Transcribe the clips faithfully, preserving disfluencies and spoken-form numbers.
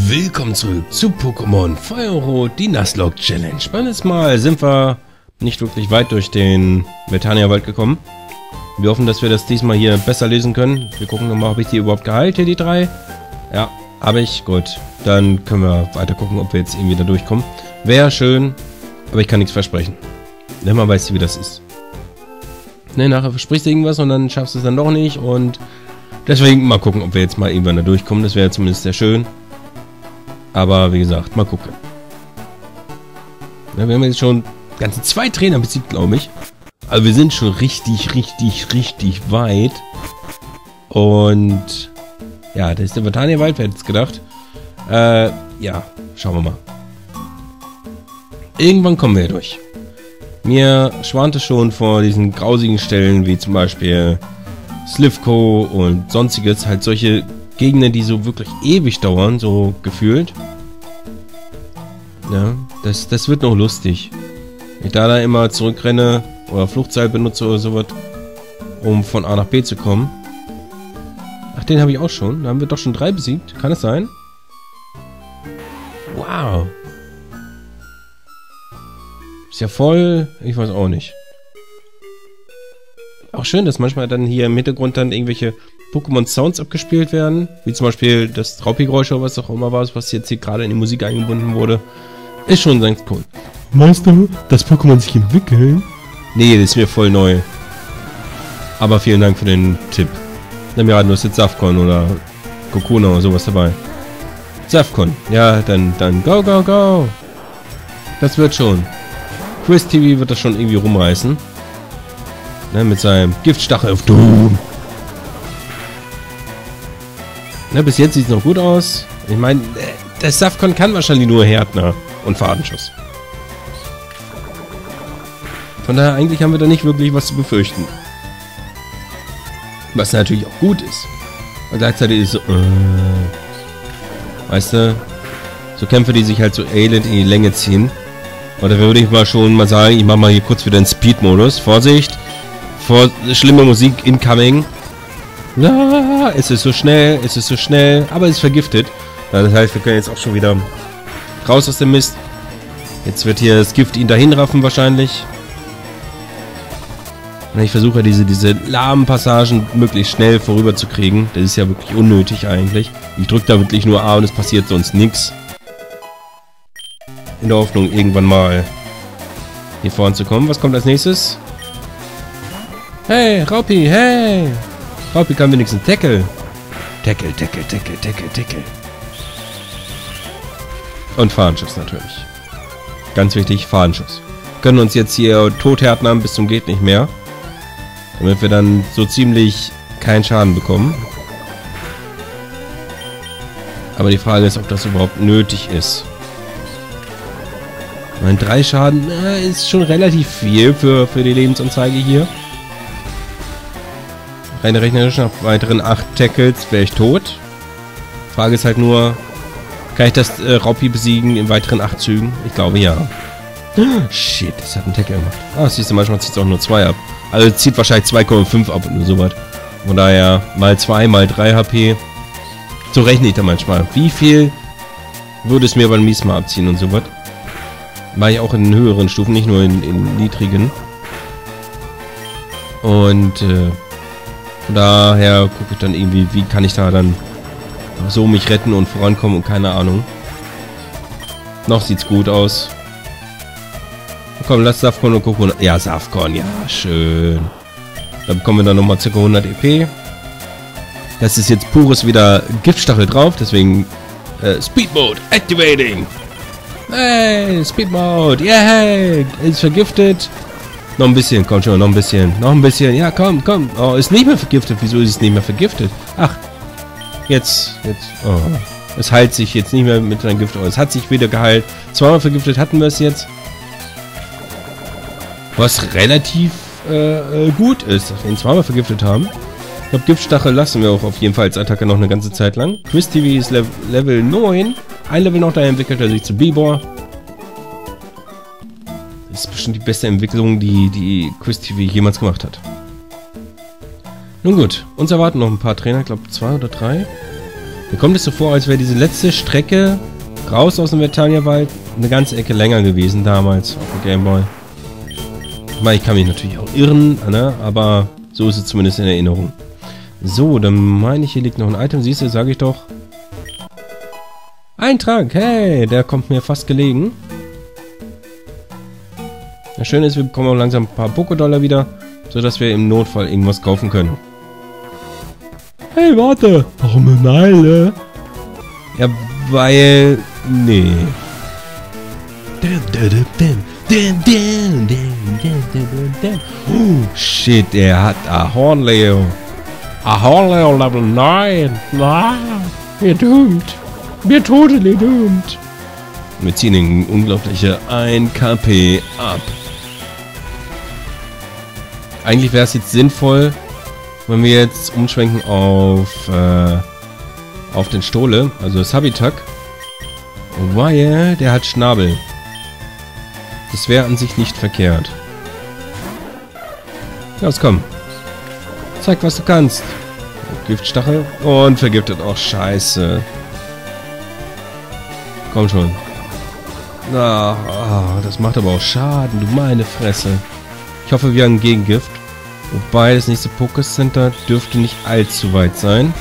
Willkommen zurück zu Pokémon Feuerrot, die Nuzlocke Challenge. Beim letzten Mal sind wir nicht wirklich weit durch den Metania-Wald gekommen. Wir hoffen, dass wir das diesmal hier besser lesen können. Wir gucken nochmal, ob ich die überhaupt geheilt, hier die drei. Ja, habe ich. Gut, dann können wir weiter gucken, ob wir jetzt irgendwie da durchkommen. Wäre schön, aber ich kann nichts versprechen. Denn man weiß, wie das ist. Ne, nachher versprichst du irgendwas und dann schaffst du es dann doch nicht. Und deswegen mal gucken, ob wir jetzt mal irgendwann da durchkommen. Das wäre zumindest sehr schön. Aber wie gesagt, mal gucken. Ja, wir haben jetzt schon ganze zwei Trainer besiegt, glaube ich. Also wir sind schon richtig, richtig, richtig weit. Und ja, das ist der Metania-Wald, wer hätte es gedacht. Äh, ja, schauen wir mal. Irgendwann kommen wir durch. Mir schwante schon vor diesen grausigen Stellen, wie zum Beispiel Slivko und sonstiges, halt solche Gegner, die so wirklich ewig dauern, so gefühlt. Ja, das, das wird noch lustig. Wenn ich da, da immer zurückrenne oder Fluchtseil benutze oder sowas, um von A nach B zu kommen. Ach, den habe ich auch schon. Da haben wir doch schon drei besiegt. Kann es sein? Wow. Ist ja voll... Ich weiß auch nicht. Auch schön, dass manchmal dann hier im Hintergrund dann irgendwelche Pokémon-Sounds abgespielt werden. Wie zum Beispiel das Raupi-Geräusch oder was auch immer war, was jetzt hier gerade in die Musik eingebunden wurde. Ist schon ganz cool. Meinst du, dass Pokémon sich entwickeln? Nee, das ist mir voll neu. Aber vielen Dank für den Tipp. Nimm ja, du hast jetzt Safcon oder Kokuna oder sowas dabei. Safcon. Ja, dann, dann go, go, go. Das wird schon. Quiz T V wird das schon irgendwie rumreißen. Ne, mit seinem Giftstachel auf Doom. Ne, bis jetzt sieht es noch gut aus. Ich meine, der Safcon kann wahrscheinlich nur Härtner und Fadenschuss. Von daher, eigentlich haben wir da nicht wirklich was zu befürchten. Was natürlich auch gut ist. Und gleichzeitig ist so, äh, weißt du, so Kämpfe, die sich halt so elend in die Länge ziehen. Oder würde ich mal schon mal sagen, ich mache mal hier kurz wieder den Speed-Modus. Vorsicht! Vor schlimme Musik incoming. Ja, es ist so schnell, es ist so schnell, aber es ist vergiftet. Das heißt, wir können jetzt auch schon wieder raus aus dem Mist. Jetzt wird hier das Gift ihn dahin raffen wahrscheinlich. Und ich versuche diese, diese lahmen Passagen möglichst schnell vorüber zu kriegen. Das ist ja wirklich unnötig eigentlich. Ich drücke da wirklich nur A und es passiert sonst nichts. In der Hoffnung, irgendwann mal hier vorne zu kommen. Was kommt als nächstes? Hey, Raupi, hey! Raupi kann wenigstens Tackle. Tackle, Tackle, Tackle, Tackle, Tackle. Und Fadenschuss natürlich. Ganz wichtig, Fadenschuss. Wir können uns jetzt hier tothärten haben bis zum geht nicht mehr. Damit wir dann so ziemlich keinen Schaden bekommen. Aber die Frage ist, ob das überhaupt nötig ist. Mein drei Schaden äh, ist schon relativ viel für, für die Lebensanzeige hier. Rein rechnerisch nach weiteren acht Tackles wäre ich tot. Frage ist halt nur, kann ich das äh, Raupi besiegen in weiteren acht Zügen? Ich glaube ja. Shit, das hat einen Tackle gemacht. Ah, siehst du, manchmal zieht es auch nur zwei ab. Also zieht wahrscheinlich zwei Komma fünf ab und nur sowas. Von daher mal zwei, mal drei H P. So rechne ich da manchmal. Wie viel würde es mir beim nächsten Mal abziehen und sowas? War ich auch in den höheren Stufen, nicht nur in, in niedrigen. Und äh, von daher gucke ich dann irgendwie, wie kann ich da dann so mich retten und vorankommen und keine Ahnung. Noch sieht's gut aus. Komm, lass Safcon und Kokuna. Ja, Safcon, ja, schön. Dann bekommen wir dann nochmal ca. hundert E P. Das ist jetzt pures wieder Giftstachel drauf, deswegen äh, Speed Mode activating. Hey, Speed Mode, yay, ist vergiftet. Noch ein bisschen, komm schon, noch ein bisschen, noch ein bisschen, ja, komm, komm. Oh, ist nicht mehr vergiftet, wieso ist es nicht mehr vergiftet? Ach, jetzt, jetzt, oh. Es heilt sich jetzt nicht mehr mit einem Gift, oh, es hat sich wieder geheilt. Zweimal vergiftet hatten wir es jetzt. Was relativ äh, gut ist, dass wir ihn zweimal vergiftet haben. Ich glaube, Giftstachel lassen wir auch auf jeden Fall als Attacke noch eine ganze Zeit lang. Quiz T V ist Level, Level neun. Ein Level noch, da entwickelt er sich zu Bibor. Das ist bestimmt die beste Entwicklung, die die Quiz T V jemals gemacht hat. Nun gut, uns erwarten noch ein paar Trainer, ich glaube zwei oder drei. Mir kommt es so vor, als wäre diese letzte Strecke raus aus dem Vertania-Wald eine ganze Ecke länger gewesen damals auf dem Gameboy. Ich meine, ich kann mich natürlich auch irren, ne? Aber so ist es zumindest in Erinnerung. So, dann meine ich, hier liegt noch ein Item. Siehst du, sage ich doch. Eintrag, hey, der kommt mir fast gelegen. Das Schöne ist, wir bekommen auch langsam ein paar Poké-Dollar wieder, sodass wir im Notfall irgendwas kaufen können. Hey, warte! Warum eine Meile? Ja, weil... Nee. Oh, shit, er hat Ahornleo. Ahornleo Level neun. Ah, wir doomed. Wir totally doomed. Wir ziehen den unglaubliche ein K P ab. Eigentlich wäre es jetzt sinnvoll, wenn wir jetzt umschwenken auf äh, auf den Stole, also Sabitak, weil der hat Schnabel. Das wäre an sich nicht verkehrt. Los, komm. Zeig, was du kannst. Giftstachel und vergiftet. Oh, scheiße. Komm schon. Ah, oh, das macht aber auch Schaden, du meine Fresse. Ich hoffe, wir haben ein Gegengift. Wobei, das nächste Poké-Center dürfte nicht allzu weit sein.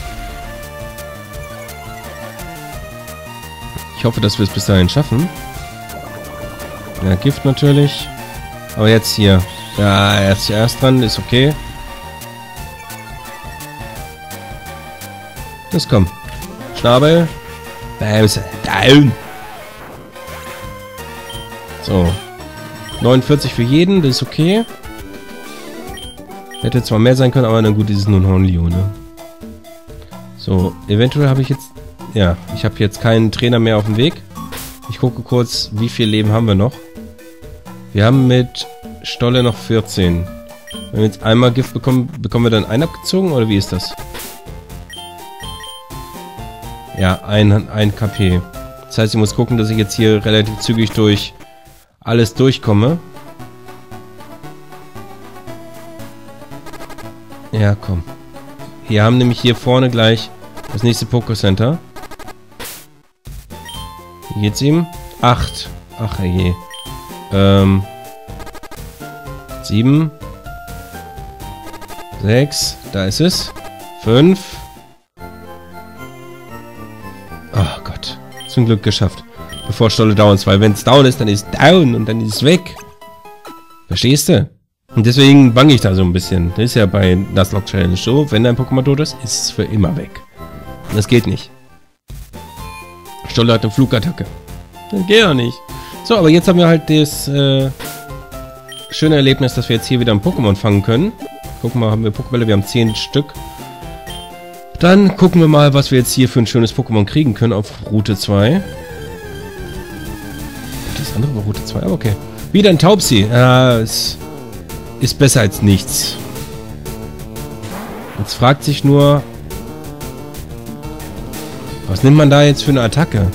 Ich hoffe, dass wir es bis dahin schaffen. Ja, Gift natürlich. Aber jetzt hier. Ja, er ist erst dran, ist okay. Das kommt. Schnabel. Bämse. Down. So. neunundvierzig für jeden, das ist okay. Hätte zwar mehr sein können, aber na gut, das ist nur ein Hornlio, ne? So, eventuell habe ich jetzt... Ja, ich habe jetzt keinen Trainer mehr auf dem Weg. Ich gucke kurz, wie viel Leben haben wir noch. Wir haben mit Stolle noch vierzehn. Wenn wir jetzt einmal Gift bekommen, bekommen wir dann einen abgezogen, oder wie ist das? Ja, ein, ein K P. Das heißt, ich muss gucken, dass ich jetzt hier relativ zügig durch alles durchkomme. Ja, komm. Wir haben nämlich hier vorne gleich das nächste Poké-Center. Wie geht's ihm? Acht. Ach je. Ähm. Sieben. Sechs. Da ist es. Fünf. Oh Gott. Zum Glück geschafft. Bevor Stolle down ist. Weil wenn es down ist, dann ist es down und dann ist es weg. Verstehst du? Und deswegen bange ich da so ein bisschen. Das ist ja bei Nuzlocke Challenge so. Wenn dein Pokémon tot ist, ist es für immer weg. Und das geht nicht. Stolle hat eine Flugattacke. Das geht ja nicht. So, aber jetzt haben wir halt das äh, schöne Erlebnis, dass wir jetzt hier wieder ein Pokémon fangen können. Gucken wir mal, haben wir Pokébälle? Wir haben zehn Stück. Dann gucken wir mal, was wir jetzt hier für ein schönes Pokémon kriegen können auf Route zwei. Das andere war Route zwei, aber okay. Wieder ein Taubsi. Ah, es ist besser als nichts. Jetzt fragt sich nur, was nimmt man da jetzt für eine Attacke?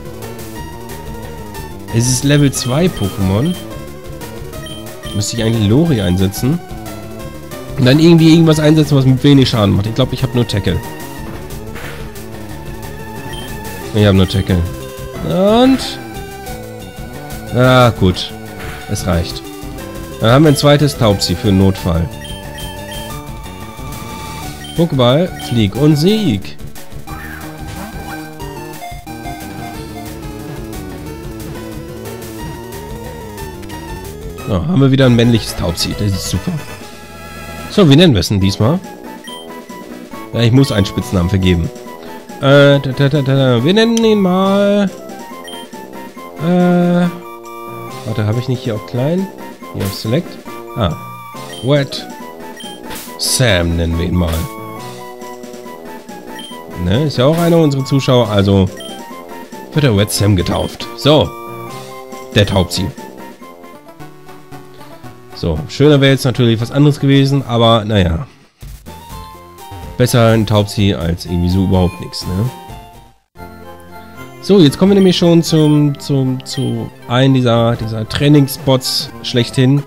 Es ist Level zwei Pokémon. Müsste ich eigentlich Lori einsetzen. Und dann irgendwie irgendwas einsetzen, was mit wenig Schaden macht. Ich glaube, ich habe nur Tackle. Ich habe nur Tackle. Und... Ah, gut. Es reicht. Dann haben wir ein zweites Taubsi für einen Notfall. Pokéball, Flieg und Sieg. So, haben wir wieder ein männliches Taubsi. Das ist super. So, wie nennen wir es denn diesmal? Ja, ich muss einen Spitznamen vergeben. Äh, da, da, da, da. Wir nennen ihn mal... Äh... Warte, habe ich nicht hier auf klein? Hier auf Select? Ah. Wet Sam nennen wir ihn mal. Ne, ist ja auch einer unserer Zuschauer, also wird er Wet Sam getauft. So. Der Taubsi. So, schöner wäre jetzt natürlich was anderes gewesen, aber naja. Besser ein Taubsi als irgendwie so überhaupt nichts, ne? So, jetzt kommen wir nämlich schon zum, zum, zu einem dieser, dieser Trainingsspots schlechthin.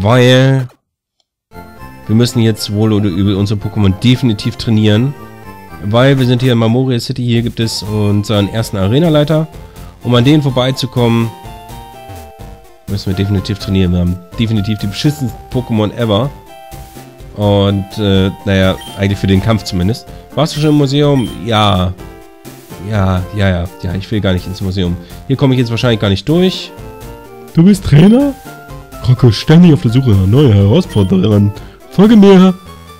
Weil wir müssen jetzt wohl oder übel unsere Pokémon definitiv trainieren. Weil wir sind hier in Mamoria City, hier gibt es unseren ersten Arenaleiter. Um an denen vorbeizukommen, müssen wir definitiv trainieren. Wir haben definitiv die beschissensten Pokémon ever. Und, äh, naja, eigentlich für den Kampf zumindest. Warst du schon im Museum? Ja. Ja, ja, ja. Ja, ich will gar nicht ins Museum. Hier komme ich jetzt wahrscheinlich gar nicht durch. Du bist Trainer? Rocco, ständig auf der Suche nach neuen Herausforderungen. Folge mir!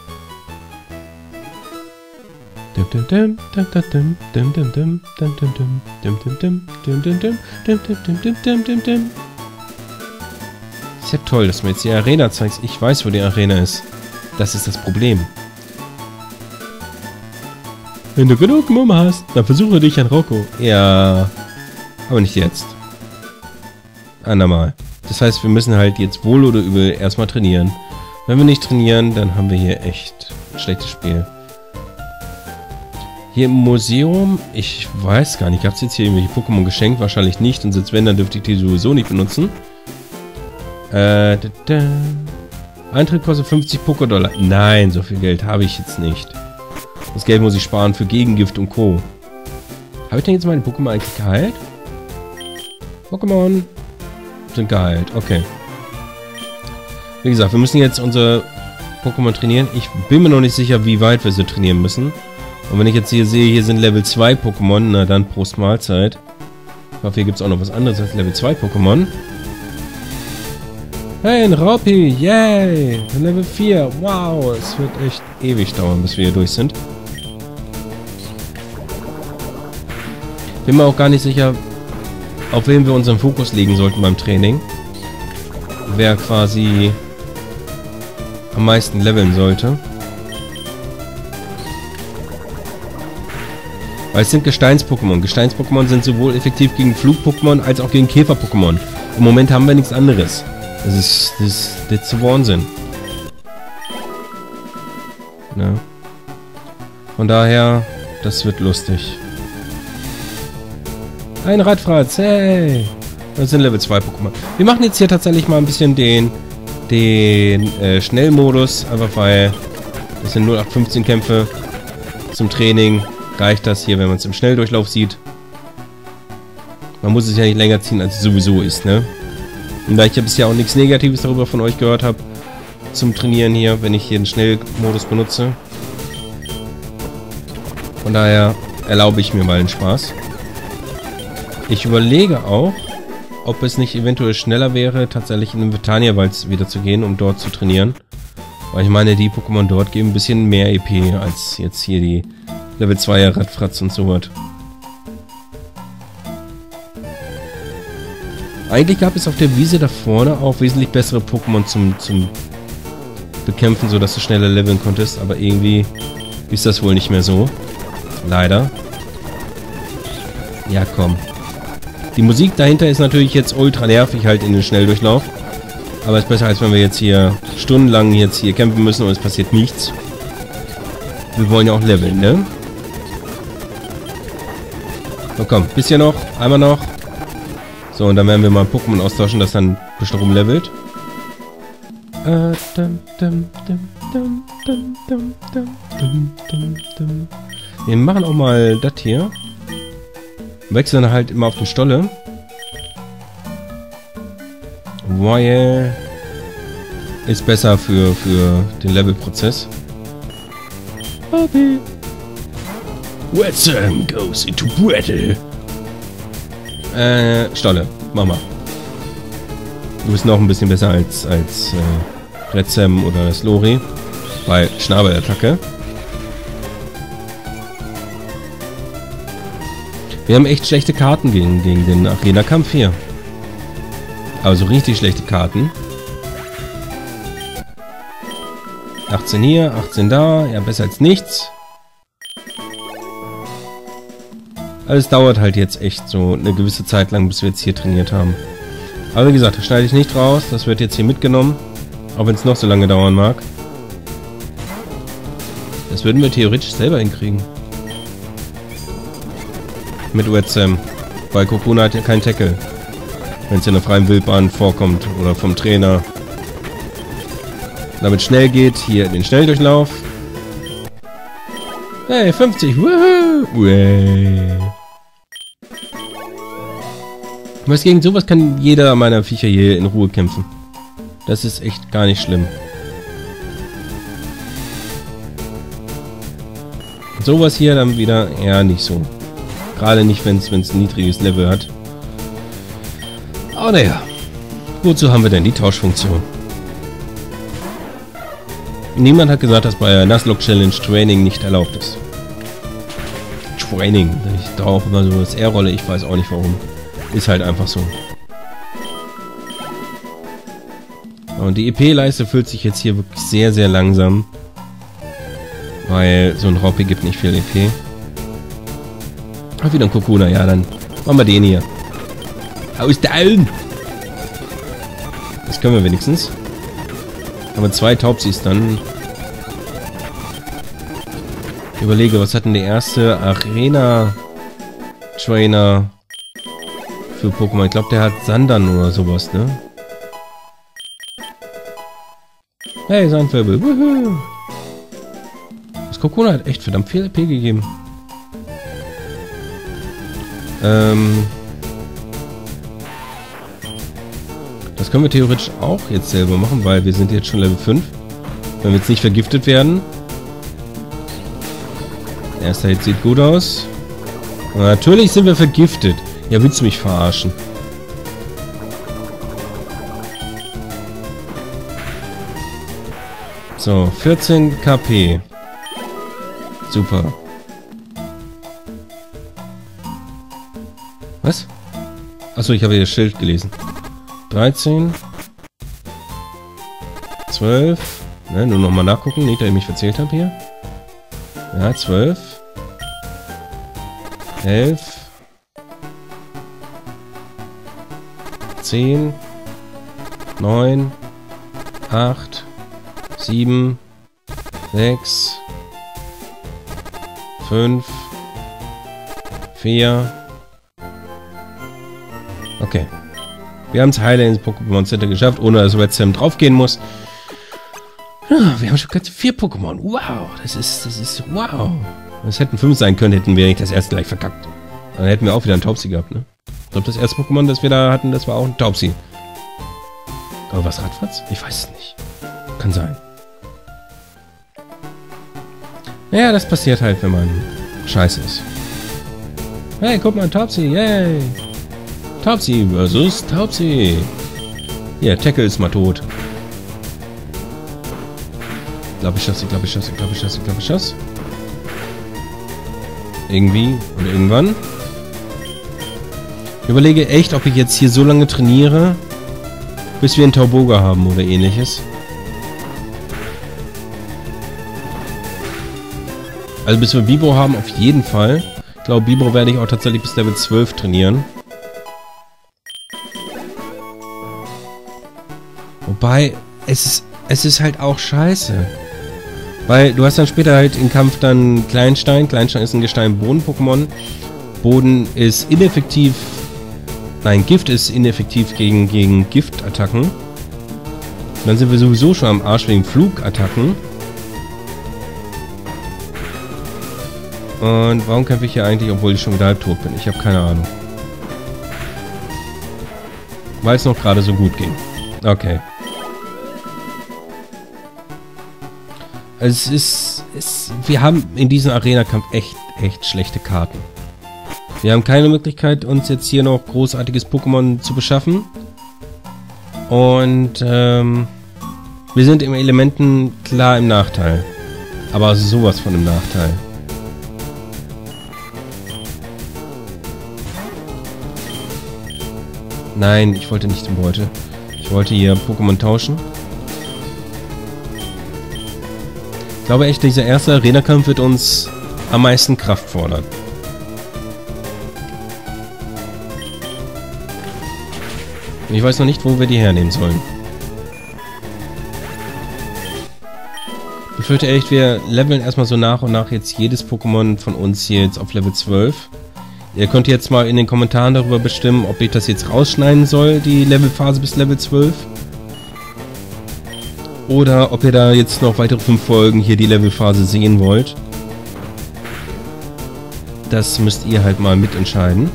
Ist ja toll, dass du mir jetzt die Arena zeigst. Ich weiß, wo die Arena ist. Das ist das Problem. Wenn du genug Mumme hast, dann versuche dich an Rocco. Ja, aber nicht jetzt. Andermal. Das heißt, wir müssen halt jetzt wohl oder übel erstmal trainieren. Wenn wir nicht trainieren, dann haben wir hier echt ein schlechtes Spiel. Hier im Museum, ich weiß gar nicht, gab es jetzt hier irgendwelche Pokémon geschenkt? Wahrscheinlich nicht. Und selbst wenn, dann dürfte ich die sowieso nicht benutzen. Äh, da, da. Eintritt kostet fünfzig Pokédollar. Nein, so viel Geld habe ich jetzt nicht. Das Geld muss ich sparen für Gegengift und Co. Habe ich denn jetzt meine Pokémon eigentlich geheilt? Pokémon sind geheilt, okay. Wie gesagt, wir müssen jetzt unsere Pokémon trainieren. Ich bin mir noch nicht sicher, wie weit wir sie trainieren müssen. Und wenn ich jetzt hier sehe, hier sind Level zwei Pokémon, na dann Prost Mahlzeit. Ich hoffe, hier gibt es auch noch was anderes als Level zwei Pokémon. Hey, ein Raupi, yay! Level vier, wow, es wird echt ewig dauern, bis wir hier durch sind. Bin mir auch gar nicht sicher, auf wen wir unseren Fokus legen sollten beim Training. Wer quasi am meisten leveln sollte. Weil es sind Gesteins-Pokémon. Gesteins-Pokémon sind sowohl effektiv gegen Flug-Pokémon als auch gegen Käfer-Pokémon. Im Moment haben wir nichts anderes. Das ist, das ist, das ist Wahnsinn. Ja. Von daher, das wird lustig. Ein Radfratz, hey! Das sind Level zwei Pokémon. Wir machen jetzt hier tatsächlich mal ein bisschen den, den äh, Schnellmodus, einfach weil das sind null acht fünfzehn Kämpfe zum Training. Reicht das hier, wenn man es im Schnelldurchlauf sieht. Man muss es ja nicht länger ziehen, als es sowieso ist, ne? Und da ich ja bisher auch nichts Negatives darüber von euch gehört habe, zum Trainieren hier, wenn ich hier den Schnellmodus benutze. Von daher erlaube ich mir mal den Spaß. Ich überlege auch, ob es nicht eventuell schneller wäre, tatsächlich in den Vetania-Wald wieder zu gehen, um dort zu trainieren. Weil ich meine, die Pokémon dort geben ein bisschen mehr E P als jetzt hier die Level zweier Radfratz und so was. Eigentlich gab es auf der Wiese da vorne auch wesentlich bessere Pokémon zum, zum Bekämpfen, sodass du schneller leveln konntest. Aber irgendwie ist das wohl nicht mehr so. Leider. Ja, komm. Die Musik dahinter ist natürlich jetzt ultra nervig halt in den Schnelldurchlauf. Aber es ist besser, als wenn wir jetzt hier stundenlang jetzt hier kämpfen müssen und es passiert nichts. Wir wollen ja auch leveln, ne? So, komm, bisschen noch, einmal noch. So, und dann werden wir mal ein Pokémon austauschen, das dann ein bisschen rumlevelt. Äh, dum, dum, dum, dum, dum, dum, dum, dum, dum, dum. Wir machen auch mal das hier. Wechseln halt immer auf den Stolle. Weil ist besser für, für den Levelprozess. Okay. Wetsam goes into battle. Äh, Stolle. Mama. Du bist noch ein bisschen besser als, als äh, Retsam oder das Lori. Bei Schnabelattacke. Wir haben echt schlechte Karten gegen, gegen den Arena-Kampf hier. Also richtig schlechte Karten. achtzehn hier, achtzehn da. Ja, besser als nichts. Alles dauert halt jetzt echt so eine gewisse Zeit lang, bis wir jetzt hier trainiert haben. Aber wie gesagt, das schneide ich nicht raus. Das wird jetzt hier mitgenommen. Auch wenn es noch so lange dauern mag. Das würden wir theoretisch selber hinkriegen. Mit Wetsam. Weil Kokuna hat ja keinen Tackle. Wenn es in der freien Wildbahn vorkommt. Oder vom Trainer. Damit schnell geht. Hier den Schnelldurchlauf. Hey, fünfzig. Woohoo. Way. Was gegen sowas kann jeder meiner Viecher hier in Ruhe kämpfen. Das ist echt gar nicht schlimm. Sowas hier dann wieder eher nicht so. Gerade nicht, wenn es ein niedriges Level hat. Aber naja. Wozu haben wir denn die Tauschfunktion? Niemand hat gesagt, dass bei der Nuzlocke Challenge Training nicht erlaubt ist. Training. Ich da auch immer so das R-Rolle. Ich weiß auch nicht warum. Ist halt einfach so. Und die E P-Leiste füllt sich jetzt hier wirklich sehr, sehr langsam. Weil so ein Raupi gibt nicht viel E P. Ach, wieder ein Kokuna. Ja, dann machen wir den hier. Aus der Allen! Das können wir wenigstens. Aber zwei Taubsis dann. Ich überlege, was hat denn der erste Arena-Trainer für Pokémon? Ich glaube, der hat Sandan oder sowas, ne? Hey, Sandwirbel. Wuhu. Das Kokona hat echt verdammt viel E P gegeben. Ähm... Das können wir theoretisch auch jetzt selber machen, weil wir sind jetzt schon Level fünf. Wenn wir jetzt nicht vergiftet werden. Der erste Hit sieht gut aus. Und natürlich sind wir vergiftet. Ja, willst du mich verarschen? So, vierzehn KP. Super. Was? Achso, ich habe hier das Schild gelesen. dreizehn. zwölf. Ne, nur nochmal nachgucken, nicht, dass ich mich verzählt habe hier. Ja, zwölf. elf. zehn. neun. acht. sieben. sechs. fünf. vier. Okay. Wir haben es heile ins Pokémon Center geschafft, ohne dass Red Sam draufgehen muss. Ja, wir haben schon ganz vier Pokémon. Wow, das ist, das ist, wow. Es hätten fünf sein können, hätten wir nicht das erste gleich verkackt. Dann hätten wir auch wieder einen Taubsi gehabt, ne? Ich glaube, das erste Pokémon, das wir da hatten, das war auch ein Taubsi. Aber was Radfatz? Ich weiß es nicht. Kann sein. Naja, das passiert halt, wenn man scheiße ist. Hey, guck mal, ein Taubsi, yay! Taubsi versus Taubsi. Ja, Tackle ist mal tot. Ich glaube, ich schaff's, ich glaube, ich schaff's, ich glaube, ich schaff's, ich glaube, ich schaff's. Irgendwie und irgendwann. Ich überlege echt, ob ich jetzt hier so lange trainiere, bis wir einen Tauboga haben oder ähnliches. Also bis wir Bibro haben, auf jeden Fall. Ich glaube, Bibro werde ich auch tatsächlich bis Level zwölf trainieren. Wobei, es ist, es ist halt auch scheiße. Weil du hast dann später halt im Kampf dann Kleinstein. Kleinstein ist ein Gestein-Boden-Pokémon. Boden ist ineffektiv. Nein, Gift ist ineffektiv gegen, gegen Giftattacken. Dann sind wir sowieso schon am Arsch wegen Flugattacken. Und warum kämpfe ich hier eigentlich, obwohl ich schon wieder halb tot bin? Ich habe keine Ahnung. Weil es noch gerade so gut ging. Okay. Es ist, es, wir haben in diesem Arena-Kampf echt, echt schlechte Karten. Wir haben keine Möglichkeit, uns jetzt hier noch großartiges Pokémon zu beschaffen. Und ähm, wir sind im Elementen klar im Nachteil. Aber sowas von im Nachteil. Nein, ich wollte nicht im Beutel. Ich wollte hier Pokémon tauschen. Ich glaube echt, dieser erste Arena-Kampf wird uns am meisten Kraft fordern. Ich weiß noch nicht, wo wir die hernehmen sollen. Ich befürchte echt, wir leveln erstmal so nach und nach jetzt jedes Pokémon von uns hier jetzt auf Level zwölf. Ihr könnt jetzt mal in den Kommentaren darüber bestimmen, ob ich das jetzt rausschneiden soll, die Levelphase bis Level zwölf. Oder ob ihr da jetzt noch weitere fünf Folgen hier die Levelphase sehen wollt. Das müsst ihr halt mal mitentscheiden.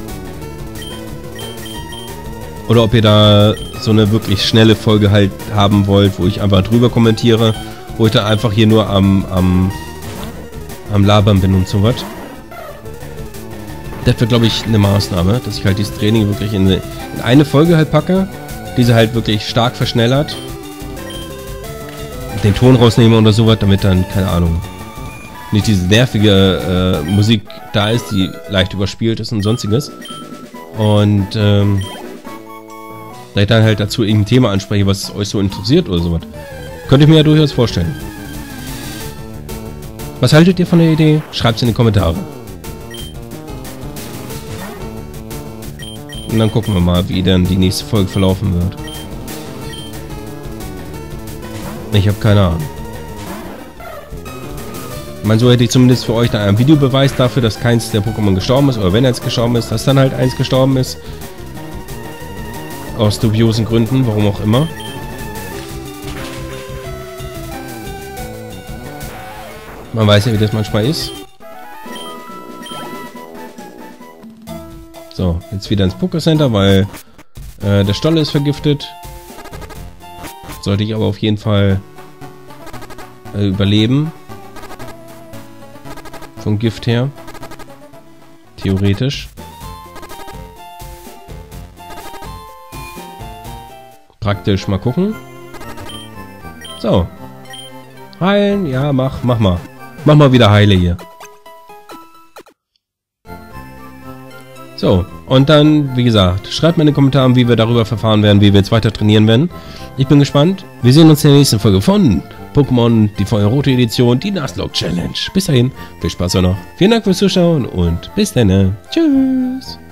Oder ob ihr da so eine wirklich schnelle Folge halt haben wollt, wo ich einfach drüber kommentiere, wo ich dann einfach hier nur am, am, am Labern bin und so was. Das wird, glaube ich, eine Maßnahme, dass ich halt dieses Training wirklich in, in eine Folge halt packe, diese halt wirklich stark verschnellert, den Ton rausnehme oder sowas, damit dann, keine Ahnung, nicht diese nervige äh, Musik da ist, die leicht überspielt ist und sonstiges. Und ähm, vielleicht dann halt dazu irgendein Thema anspreche, was euch so interessiert oder sowas. Könnte ich mir ja durchaus vorstellen. Was haltet ihr von der Idee? Schreibt es in die Kommentare. Und dann gucken wir mal, wie dann die nächste Folge verlaufen wird. Ich habe keine Ahnung. Ich meine, so hätte ich zumindest für euch dann einen Videobeweis dafür, dass keins der Pokémon gestorben ist. Oder wenn eins gestorben ist, dass dann halt eins gestorben ist. Aus dubiosen Gründen, warum auch immer. Man weiß ja, wie das manchmal ist. So, jetzt wieder ins Pokécenter, weil äh, der Stolle ist vergiftet. Sollte ich aber auf jeden Fall äh, überleben. Vom Gift her. Theoretisch. Praktisch mal gucken. So. Heilen, ja, mach, mach mal. Mach mal wieder Heile hier. So, und dann, wie gesagt, schreibt mir in den Kommentaren, wie wir darüber verfahren werden, wie wir jetzt weiter trainieren werden. Ich bin gespannt. Wir sehen uns in der nächsten Folge von Pokémon, die Feuerrote Edition, die Nuzlocke Challenge. Bis dahin, viel Spaß auch noch. Vielen Dank fürs Zuschauen und bis dann. Tschüss.